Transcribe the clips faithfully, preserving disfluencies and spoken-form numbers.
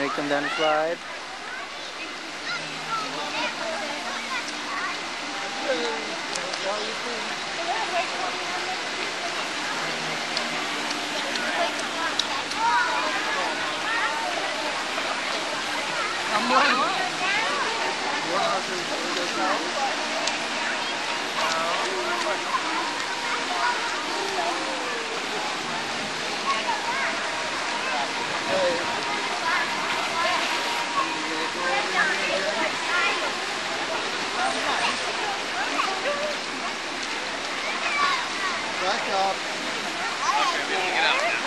ready to come down the slide? Come on. Back up. Get out now.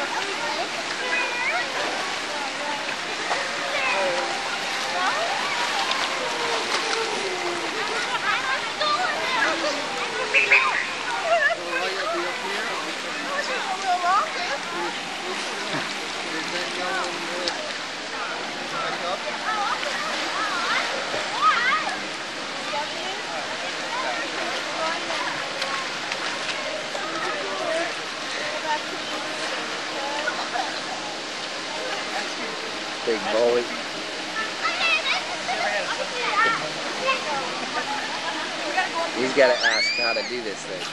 Big bully. He's got to ask how to do this thing.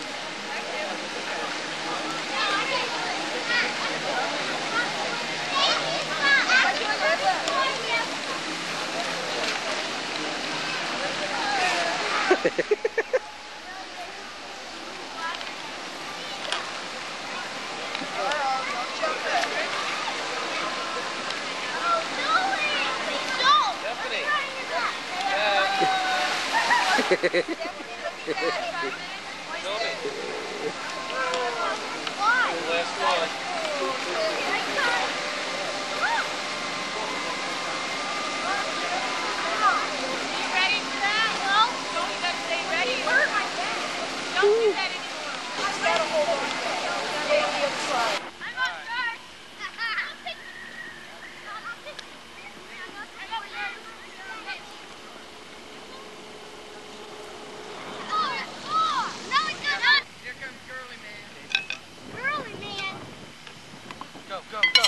Go, go, go.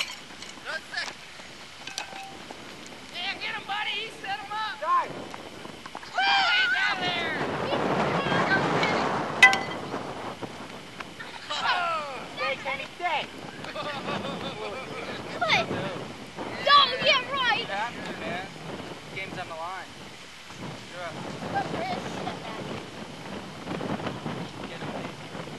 Yeah, get him, buddy. He set him up. Dive. Oh, he's out there. Oh, stay, Kenny, stay. What? Don't get right. What happened, man? Game's on the line. You're up. Get him, please.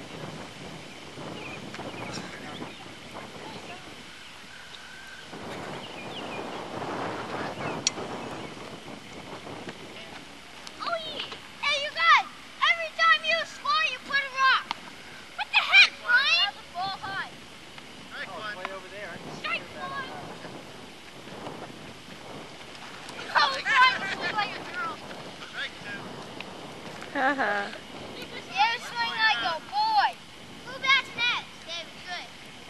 Haha. Yeah, swing like a boy. Who bats next? David, good.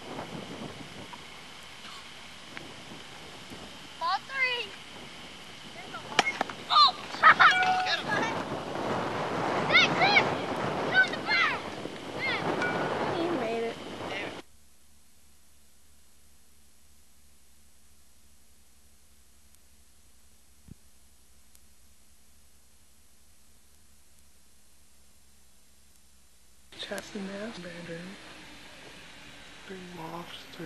Ball three. Oh! Get him. Nick, Nick! Get on the bat! Yeah. He made it. Chest and ass bedroom. Big lobster.